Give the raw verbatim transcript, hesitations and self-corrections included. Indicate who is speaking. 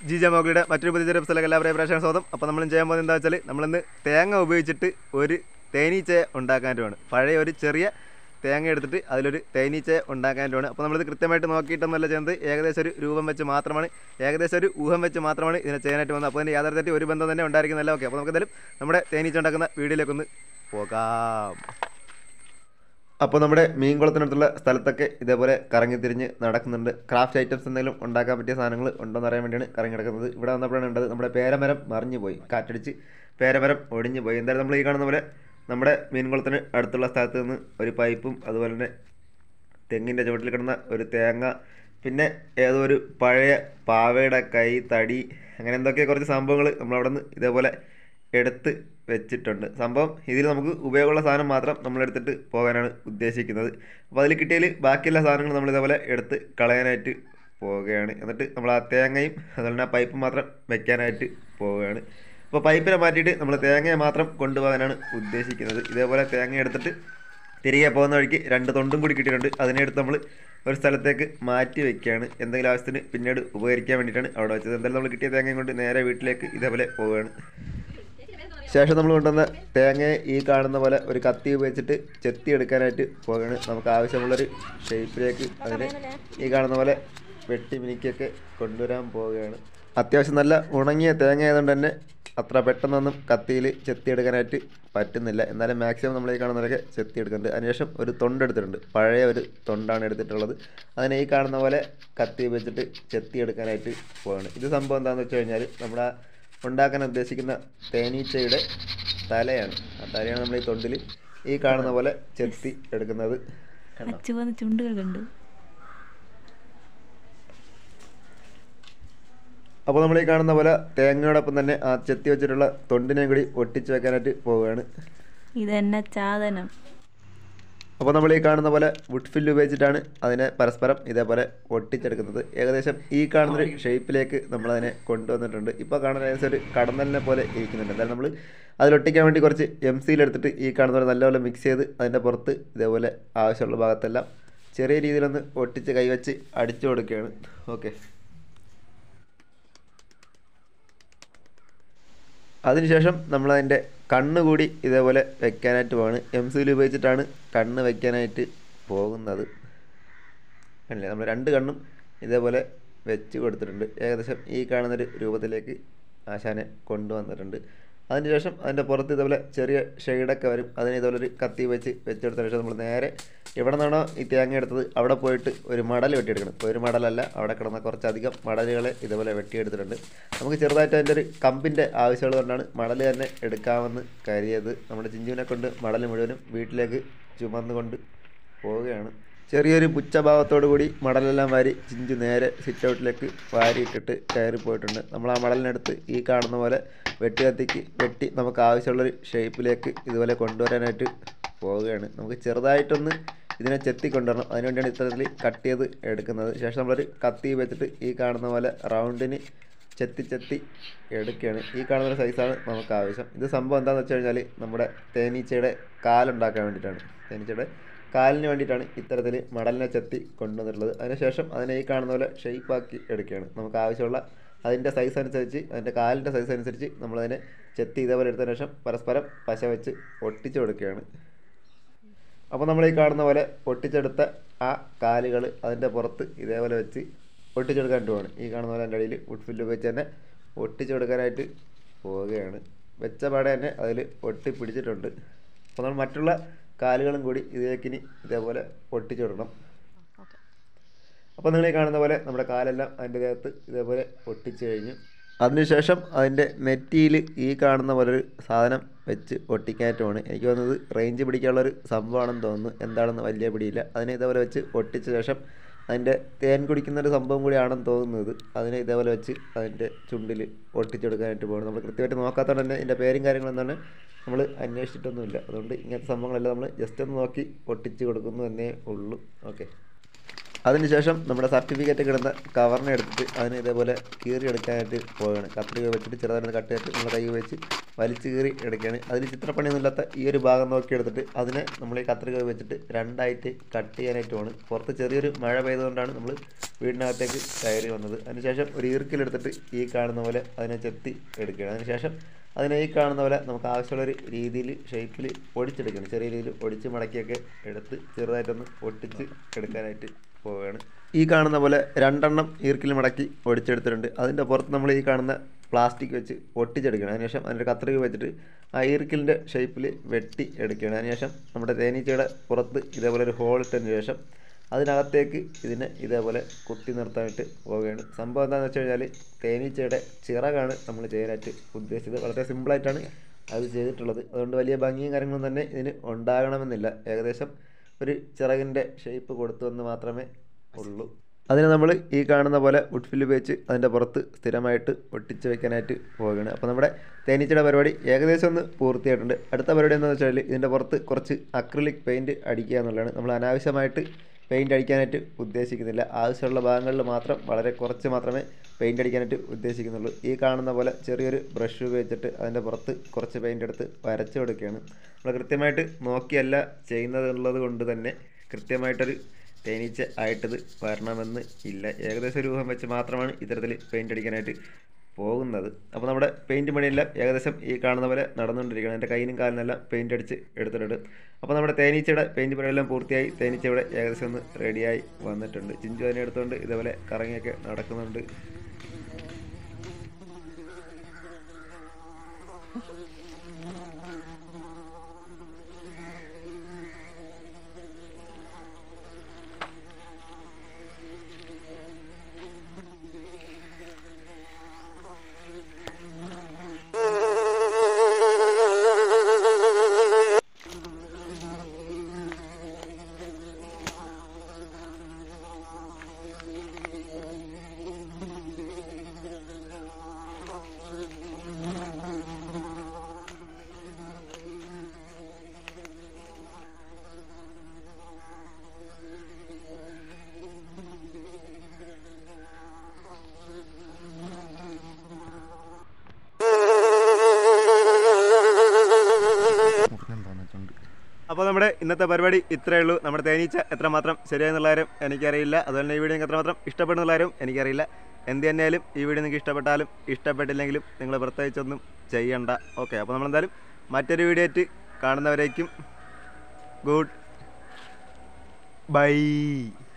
Speaker 1: G J മോഗ്ലിയുടെ മറ്റൊരു പുതിയ ചെറിയ പുസ്തകം എല്ലാവരെയും പ്രേക്ഷകർ സ്വാഗതം. അപ്പോൾ നമ്മൾ ചെയ്യാൻ പോകുന്നത് എന്താ വെച്ചാൽ നമ്മളിന്ന് തേങ്ങ ഉപയോഗിച്ചിട്ട് ഒരു തേനീച്ചയെ ഉണ്ടാക്കാനായിട്ടുമാണ്. പഴയ ഒരു ചെറിയ തേങ്ങ എടുത്തിട്ട് അതിലൊരു തേനീച്ചയെ ഉണ്ടാക്കാനായിട്ടുമാണ്. അപ്പോൾ നമ്മളിത് കൃത്യമായിട്ട് നോക്കിയിട്ടൊന്നുമല്ല ചെയ്യുന്നത്, ഏകദേശം ഒരു രൂപം വെച്ച് മാത്രമാണ്, ഏകദേശം ഒരു ഊഹം വെച്ച് മാത്രമാണ് ഇതിനെ ചെയ്യാനായിട്ട് വന്നത്. അപ്പോൾ അതിന് യാഥാർത്ഥ്യമായിട്ട് ഒരു ബന്ധം തന്നെ ഉണ്ടായിരിക്കുന്നില്ല. ഓക്കെ, അപ്പോൾ നമുക്ക് എന്തായാലും നമ്മുടെ തേനീച്ച ഉണ്ടാക്കുന്ന വീഡിയോയിലേക്കൊന്ന് പോകാം. അപ്പോൾ നമ്മുടെ മീൻകുളത്തിനടുത്തുള്ള സ്ഥലത്തൊക്കെ ഇതേപോലെ കറങ്ങി തിരിഞ്ഞ് നടക്കുന്നുണ്ട്. ക്രാഫ്റ്റ് ഐറ്റംസ് എന്തെങ്കിലും ഉണ്ടാക്കാൻ പറ്റിയ സാധനങ്ങൾ ഉണ്ടോ എന്ന് അറിയാൻ വേണ്ടിയാണ് കറങ്ങി നടക്കുന്നത്. ഇവിടെ വന്നപ്പോഴാണ് ഉണ്ടത് നമ്മുടെ പേരമരം മറിഞ്ഞു പോയി, കാറ്റടിച്ച് പേരമരം ഒടിഞ്ഞു പോയി. എന്തായാലും നമ്മൾ ഈ കാണുന്ന പോലെ നമ്മുടെ മീൻകുളത്തിന് അടുത്തുള്ള സ്ഥലത്ത് നിന്ന് ഒരു പൈപ്പും അതുപോലെ തന്നെ തെങ്ങിൻ്റെ ചുവട്ടിൽ കിടന്ന ഒരു തേങ്ങ, പിന്നെ ഏതോ ഒരു പഴയ പാവയുടെ കൈ, തടി, അങ്ങനെ എന്തൊക്കെ കുറച്ച് സംഭവങ്ങൾ നമ്മളവിടെ നിന്ന് ഇതേപോലെ എടുത്ത് വെച്ചിട്ടുണ്ട്. സംഭവം ഇതിൽ നമുക്ക് ഉപയോഗമുള്ള സാധനം മാത്രം നമ്മളെടുത്തിട്ട് പോകാനാണ് ഉദ്ദേശിക്കുന്നത്. അപ്പോൾ അതിൽ കിട്ടിയതിൽ ബാക്കിയുള്ള സാധനങ്ങൾ നമ്മൾ ഇതേപോലെ എടുത്ത് കളയാനായിട്ട് പോവുകയാണ്. എന്നിട്ട് നമ്മൾ ആ തേങ്ങയും അതുപോലെ തന്നെ ആ പൈപ്പ് മാത്രം വെക്കാനായിട്ട് പോവുകയാണ്. അപ്പോൾ പൈപ്പിനെ മാറ്റിയിട്ട് നമ്മൾ തേങ്ങയെ മാത്രം കൊണ്ടുപോകാനാണ് ഉദ്ദേശിക്കുന്നത്. ഇതേപോലെ തേങ്ങ എടുത്തിട്ട് തിരികെ പോകുന്ന വഴിക്ക് രണ്ട് തൊണ്ടും കൂടി കിട്ടിയിട്ടുണ്ട്. അതിനെ എടുത്ത് നമ്മൾ ഒരു സ്ഥലത്തേക്ക് മാറ്റി വെക്കുകയാണ്. എന്തെങ്കിലും ആവശ്യത്തിന് പിന്നീട് ഉപകരിക്കാൻ വേണ്ടിയിട്ടാണ് അവിടെ വെച്ചത്. എന്തായാലും നമ്മൾ കിട്ടിയ തേങ്ങയും കൊണ്ട് നേരെ വീട്ടിലേക്ക് ഇതേപോലെ പോവുകയാണ്. ശേഷം നമ്മൾ കൊണ്ടുവന്ന തേങ്ങയെ ഈ കാണുന്ന പോലെ ഒരു കത്തി ഉപയോഗിച്ചിട്ട് ചെത്തി എടുക്കാനായിട്ട് പോവുകയാണ്. നമുക്ക് ആവശ്യമുള്ളൊരു ഷേപ്പിലേക്ക് അതിനെ ഈ കാണുന്ന പോലെ വെട്ടി മിനിക്കൊക്കെ കൊണ്ടുവരാൻ പോവുകയാണ്. അത്യാവശ്യം നല്ല ഉണങ്ങിയ തേങ്ങ ആയതുകൊണ്ട് തന്നെ അത്ര പെട്ടെന്നൊന്നും കത്തിയിൽ ചെത്തിയെടുക്കാനായിട്ട് പറ്റുന്നില്ല. എന്നാലും മാക്സിമം നമ്മൾ ഈ കാണുന്നവരൊക്കെ ചെത്തിയെടുക്കുന്നുണ്ട്. അതിനുശേഷം ഒരു തൊണ്ടെടുത്തിട്ടുണ്ട്, പഴയ ഒരു തൊണ്ടാണ് എടുത്തിട്ടുള്ളത്. അതിനെ ഈ കാണുന്ന പോലെ കത്തി ഉപയോഗിച്ചിട്ട് ചെത്തിയെടുക്കാനായിട്ട് പോവുകയാണ്. ഇത് സംഭവം എന്താണെന്ന് വെച്ച് കഴിഞ്ഞാൽ നമ്മുടെ ഉണ്ടാക്കാൻ ഉദ്ദേശിക്കുന്ന തേനീച്ചയുടെ തലയാണ്. ആ തലയാണ് നമ്മൾ ഈ തൊണ്ടിൽ ഈ കാണുന്ന പോലെ ചെത്തി എടുക്കുന്നത്.
Speaker 2: ചുണ്ടുകൾ കണ്ടു.
Speaker 1: അപ്പോൾ നമ്മൾ ഈ കാണുന്ന പോലെ തേങ്ങയോടൊപ്പം തന്നെ ആ ചെത്തി വെച്ചിട്ടുള്ള തൊണ്ടിനെയും കൂടി ഒട്ടിച്ച് വെക്കാനായിട്ട് പോവുകയാണ്.
Speaker 2: ഇതെന്നെ സാധനം.
Speaker 1: അപ്പോൾ നമ്മൾ ഈ കാണുന്ന പോലെ വുഡ് ഫില്ല് ഉപയോഗിച്ചിട്ടാണ് അതിനെ പരസ്പരം ഇതേപോലെ ഒട്ടിച്ചെടുക്കുന്നത്. ഏകദേശം ഈ കാണുന്നൊരു ഷേപ്പിലേക്ക് നമ്മളതിനെ കൊണ്ടുവന്നിട്ടുണ്ട്. ഇപ്പോൾ കാണുന്ന ഏകദേശം ഒരു കടന്നലിനെ പോലെ ഇരിക്കുന്നുണ്ട്. എന്തായാലും നമ്മൾ അതിലൊട്ടിക്കാൻ വേണ്ടി കുറച്ച് എം സിയിലെടുത്തിട്ട് ഈ കാണുന്ന പോലെ നല്ലപോലെ മിക്സ് ചെയ്ത് അതിൻ്റെ പുറത്ത് ഇതേപോലെ ആവശ്യമുള്ള ഭാഗത്തെല്ലാം ചെറിയ രീതിയിലൊന്ന് ഒട്ടിച്ച് കൈവച്ച് അടിച്ചു കൊടുക്കുകയാണ്. ഓക്കെ, അതിനുശേഷം നമ്മളതിൻ്റെ കണ്ണ് കൂടി ഇതേപോലെ വെക്കാനായിട്ട് പോവാണ്. എം സിയിൽ ഉപയോഗിച്ചിട്ടാണ് കണ്ണ് വെക്കാനായിട്ട് പോകുന്നത്. അല്ലേ, നമ്മൾ രണ്ട് കണ്ണും ഇതേപോലെ വെച്ച് കൊടുത്തിട്ടുണ്ട്. ഏകദേശം ഈ കാണുന്നൊരു രൂപത്തിലേക്ക് ആശാനെ കൊണ്ടുവന്നിട്ടുണ്ട്. അതിനുശേഷം അതിൻ്റെ പുറത്ത് ഇതേപോലെ ചെറിയ ഷെയ്ഡൊക്കെ വരും. അതിന് ഇതേപോലെ ഒരു കത്തി വെച്ച് വെച്ചെടുത്തതിന് ശേഷം നമ്മൾ നേരെ എവിടെ നിന്നാണോ ഈ തേങ്ങ എടുത്തത് അവിടെ പോയിട്ട് ഒരു മടൽ വെട്ടിയെടുക്കണം. ഒരു മടലല്ല, അവിടെ കിടന്ന കുറച്ചധികം മടലുകളെ ഇതേപോലെ വെട്ടിയെടുത്തിട്ടുണ്ട്. നമുക്ക് ചെറുതായിട്ട് അതിൻ്റെ ഒരു കമ്പിൻ്റെ ആവശ്യമുള്ളതുകൊണ്ടാണ് മടൽ തന്നെ എടുക്കാമെന്ന് കരുതിയത്. നമ്മുടെ ചിഞ്ചുവിനെ കൊണ്ട് മടൽ മുഴുവനും വീട്ടിലേക്ക് ചുമന്ന് കൊണ്ട് പോവുകയാണ്. ചെറിയൊരു പുച്ഛഭാവത്തോടു കൂടി മടലെല്ലാം വാരി ചിഞ്ചു നേരെ സിറ്റ് ഔട്ടിലേക്ക് വാരിയിട്ടിട്ട് കയറി പോയിട്ടുണ്ട്. നമ്മൾ ആ മടലിനടുത്ത് ഈ കാണുന്ന പോലെ വെട്ടി കത്തിക്ക് വെട്ടി നമുക്ക് ആവശ്യമുള്ളൊരു ഷേപ്പിലേക്ക് ഇതുപോലെ കൊണ്ടുവരാനായിട്ട് പോവുകയാണ്. നമുക്ക് ചെറുതായിട്ടൊന്ന് ഇതിനെ ചെത്തി കൊണ്ടുവരണം. അതിനുവേണ്ടിയാണ് ഇത്തരത്തിൽ കട്ട് ചെയ്ത് എടുക്കുന്നത്. ശേഷം നമ്മളൊരു കത്തി വെച്ചിട്ട് ഈ കാണുന്ന പോലെ റൗണ്ടിന് ചെത്തി ചെത്തി എടുക്കുകയാണ്. ഈ കാണുന്ന സൈസാണ് നമുക്ക് ആവശ്യം. ഇത് സംഭവം എന്താണെന്ന് വെച്ച് കഴിഞ്ഞാൽ നമ്മുടെ തേനീച്ചയുടെ കാലുണ്ടാക്കാൻ വേണ്ടിയിട്ടാണ്. തേനീച്ചയുടെ കാലിന് വേണ്ടിയിട്ടാണ് ഇത്തരത്തിൽ മടലിനെ ചെത്തി കൊണ്ടുവന്നിട്ടുള്ളത്. അതിനുശേഷം അതിനെ ഈ കാണുന്ന പോലെ ഷേപ്പാക്കി എടുക്കുകയാണ്. നമുക്ക് ആവശ്യമുള്ള അതിൻ്റെ സൈസ് അനുസരിച്ച്, അതിൻ്റെ കാലിൻ്റെ സൈസ് അനുസരിച്ച് നമ്മളതിനെ ചെത്തി ഇതേപോലെ എടുത്തതിന് ശേഷം പരസ്പരം പശ വെച്ച് ഒട്ടിച്ചു കൊടുക്കുകയാണ്. അപ്പോൾ നമ്മൾ ഈ കാണുന്ന പോലെ ഒട്ടിച്ചെടുത്ത ആ കാലുകൾ അതിൻ്റെ പുറത്ത് ഇതേപോലെ വെച്ച് ഒട്ടിച്ചെടുക്കാനായിട്ട് പോവാണ്. ഈ കാണുന്ന പോലെ അതിൻ്റെ അടിയിൽ വുഡ് ഫില്ല് വെച്ച് തന്നെ ഒട്ടിച്ചെടുക്കാനായിട്ട് പോവുകയാണ്. വെച്ച പാടെ തന്നെ അതിൽ ഒട്ടി പിടിച്ചിട്ടുണ്ട്. അപ്പോൾ നമ്മൾ മറ്റുള്ള കാലുകളും കൂടി ഇതിലേക്കിനി ഇതേപോലെ ഒട്ടിച്ചിടണം. അപ്പോൾ നിങ്ങൾ ഈ കാണുന്ന പോലെ നമ്മുടെ കാലെല്ലാം അതിൻ്റെ ദേഹത്ത് ഇതേപോലെ ഒട്ടിച്ച് കഴിഞ്ഞു. അതിനുശേഷം അതിൻ്റെ നെറ്റിയിൽ ഈ കാണുന്ന പോലെ ഒരു സാധനം വെച്ച് ഒട്ടിക്കാനായിട്ടുമാണ്. എനിക്ക് തോന്നുന്നത് റേഞ്ച് പിടിക്കാനുള്ളൊരു സംഭവമാണെന്ന് തോന്നുന്നു. എന്താണെന്ന് വലിയ പിടിയില്ല. അതിനെ ഇതേപോലെ വെച്ച് ഒട്ടിച്ച ശേഷം അതിൻ്റെ തേൻ കുടിക്കുന്നൊരു സംഭവം കൂടിയാണെന്ന് തോന്നുന്നത്. അതിനെ ഇതേപോലെ വെച്ച് അതിൻ്റെ ചുണ്ടിൽ ഒട്ടിച്ചെടുക്കാനായിട്ട് പോകണം. നമ്മൾ കൃത്യമായിട്ട് നോക്കാത്തതുകൊണ്ട് തന്നെ ഇതിൻ്റെ പേരും കാര്യങ്ങളും എന്താണ് നമ്മൾ അന്വേഷിച്ചിട്ടൊന്നുമില്ല. അതുകൊണ്ട് ഇങ്ങനത്തെ സംഭവങ്ങളെല്ലാം നമ്മൾ ജസ്റ്റ് ഒന്ന് നോക്കി ഒട്ടിച്ച് കൊടുക്കുന്നു എന്നേ ഉള്ളൂ. ഓക്കെ. അതിനുശേഷം നമ്മുടെ സർട്ടിഫിക്കറ്റ് കിടന്ന കവറിനെ എടുത്തിട്ട് അതിന് ഇതേപോലെ കീറി എടുക്കാനായിട്ട് പോവുകയാണ്. കത്രിക വെച്ചിട്ട് ചെറുതായിട്ട് കട്ട് ചെയ്തിട്ട് നമ്മൾ കൈ വെച്ച് വലിച്ച് കീറി എടുക്കുകയാണ്. അതിൽ ചിത്രപ്പണിയൊന്നുമില്ലാത്ത ഈ ഒരു ഭാഗം നോക്കി എടുത്തിട്ട് അതിനെ നമ്മൾ ഈ കത്രിക വെച്ചിട്ട് രണ്ടായിട്ട് കട്ട് ചെയ്യാനായിട്ട് പോകണം. പുറത്ത് ചെറിയൊരു മഴ പെയ്തുകൊണ്ടാണ് നമ്മൾ വീടിനകത്തേക്ക് കയറി വന്നത്. അതിനുശേഷം ഒരു ഈർക്കിലെടുത്തിട്ട് ഈ കാണുന്ന പോലെ അതിനെ ചെത്തി എടുക്കുകയാണ്. അതിനുശേഷം അതിനെ ഈ കാണുന്ന പോലെ നമുക്ക് ആവശ്യമുള്ളൊരു രീതിയിൽ ഷേപ്പിൽ ഒടിച്ചെടുക്കണം. ചെറിയ രീതിയിൽ ഒടിച്ച് മടക്കിയൊക്കെ എടുത്ത് ചെറുതായിട്ടൊന്ന് ഒട്ടിച്ച് എടുക്കാനായിട്ട് പോവുകയാണ്. ഈ കാണുന്ന പോലെ രണ്ടെണ്ണം ഈർക്കിൽ മടക്കി ഒടിച്ചെടുത്തിട്ടുണ്ട്. അതിൻ്റെ പുറത്ത് നമ്മൾ ഈ കാണുന്ന പ്ലാസ്റ്റിക് വെച്ച് ഒട്ടിച്ചെടുക്കണം. അതിനുശേഷം അതിൻ്റെ കത്രിക വെച്ചിട്ട് ആ ഈർക്കിലിൻ്റെ ഷേപ്പിൽ വെട്ടി എടുക്കുകയാണ്. അതിനുശേഷം നമ്മുടെ തേനീച്ചയുടെ പുറത്ത് ഇതേപോലെ ഒരു ഹോൾ ഇട്ടതിന് ശേഷം അതിനകത്തേക്ക് ഇതിനെ ഇതേപോലെ കുത്തി നിർത്താനായിട്ട് പോവുകയാണ്. സംഭവം എന്താണെന്ന് വെച്ച് കഴിഞ്ഞാൽ തേനീച്ചയുടെ ചിറകാണ് നമ്മൾ ചെയ്യാനായിട്ട് ഉദ്ദേശിച്ചത്. വളരെ സിമ്പിളായിട്ടാണ് അത് ചെയ്തിട്ടുള്ളത്. അതുകൊണ്ട് വലിയ ഭംഗിയും കാര്യങ്ങളും തന്നെ ഇതിന് ഉണ്ടാകണമെന്നില്ല. ഏകദേശം ഒരു ചിറകിൻ്റെ ഷേപ്പ് കൊടുത്തുവെന്ന് മാത്രമേ ഉള്ളൂ. അതിന് നമ്മൾ ഈ കാണുന്ന പോലെ വുഡ് ഫില്ല് ഉപയോഗിച്ച് അതിൻ്റെ പുറത്ത് സ്ഥിരമായിട്ട് ഒട്ടിച്ച് വയ്ക്കാനായിട്ട് പോവുകയാണ്. അപ്പോൾ നമ്മുടെ തേനീച്ചയുടെ പരിപാടി ഏകദേശം ഒന്ന് പൂർത്തിയായിട്ടുണ്ട്. അടുത്ത പരിപാടി എന്താണെന്ന് വെച്ചാൽ ഇതിൻ്റെ പുറത്ത് കുറച്ച് അക്രിലിക് പെയിൻറ്റ് അടിക്കുക എന്നുള്ളതാണ്. നമ്മൾ അനാവശ്യമായിട്ട് പെയിൻറ്റ് അടിക്കാനായിട്ട് ഉദ്ദേശിക്കുന്നില്ല. ആവശ്യമുള്ള ഭാഗങ്ങളിൽ മാത്രം വളരെ കുറച്ച് മാത്രമേ പെയിൻറ്റ് അടിക്കാനായിട്ട് ഉദ്ദേശിക്കുന്നുള്ളൂ. ഈ കാണുന്ന പോലെ ചെറിയൊരു ബ്രഷ് ഉപയോഗിച്ചിട്ട് അതിൻ്റെ പുറത്ത് കുറച്ച് പെയിൻ്റ് എടുത്ത് വരച്ചു കൊടുക്കുകയാണ്. നമ്മൾ കൃത്യമായിട്ട് നോക്കിയല്ല ചെയ്യുന്നതുള്ളത് കൊണ്ട് തന്നെ കൃത്യമായിട്ടൊരു തേനീച്ച ആയിട്ടത് വരണമെന്ന് ഇല്ല. ഏകദേശം ഒരു ഊഹം വെച്ച് മാത്രമാണ് ഇത്തരത്തിൽ പെയിൻറ്റ് അടിക്കാനായിട്ട് പോകുന്നത്. അപ്പോൾ നമ്മുടെ പെയിൻറ്റ് പണിയെല്ലാം ഏകദേശം ഈ കാണുന്ന പോലെ നടന്നുകൊണ്ടിരിക്കുകയാണ്. എൻ്റെ കയ്യിനും കാലിനെല്ലാം പെയിൻറ്റ് അടിച്ച് എടുത്തിട്ടുണ്ട്. അപ്പോൾ നമ്മുടെ തേനീച്ചയുടെ പെയിൻറ്റ് പണിയെല്ലാം പൂർത്തിയായി. തേനീച്ച ഇവിടെ ഏകദേശം ഒന്ന് റെഡിയായി വന്നിട്ടുണ്ട്. ചിഞ്ചു അതിനെ എടുത്തുകൊണ്ട് ഇതേപോലെ കറങ്ങിയൊക്കെ നടക്കുന്നുണ്ട്. അപ്പോൾ നമ്മുടെ ഇന്നത്തെ പരിപാടി ഇത്രയേ ഉള്ളൂ. നമ്മുടെ തേനീച്ച എത്രമാത്രം ശരിയായെന്നുള്ള കാര്യം എനിക്കറിയില്ല. അതുപോലെ തന്നെ ഈ വീഡിയോ നിങ്ങൾക്ക് എത്രമാത്രം ഇഷ്ടപ്പെടുന്നുള്ള കാര്യം എനിക്കറിയില്ല. എന്ത് തന്നെയാലും ഈ വീഡിയോ നിങ്ങൾക്ക് ഇഷ്ടപ്പെട്ടാലും ഇഷ്ടപ്പെട്ടില്ലെങ്കിലും നിങ്ങൾ പ്രത്യേകിച്ചൊന്നും ചെയ്യണ്ട. ഓക്കെ, അപ്പോൾ നമ്മളെന്തായാലും മറ്റൊരു വീഡിയോ ആയിട്ട് കാണുന്നവരേക്കും ഗുഡ് ബൈ.